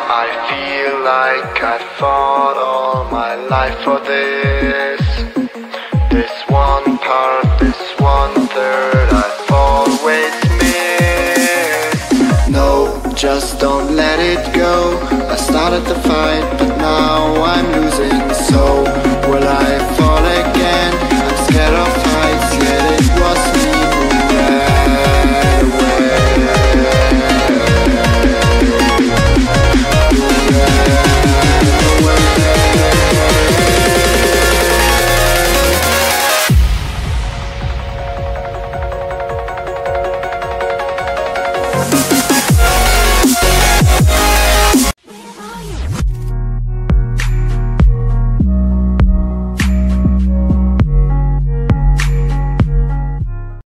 I feel like I fought all my life for this. This one part, this 1/3 I've always missed. No, just don't let it go. I started the fight, but now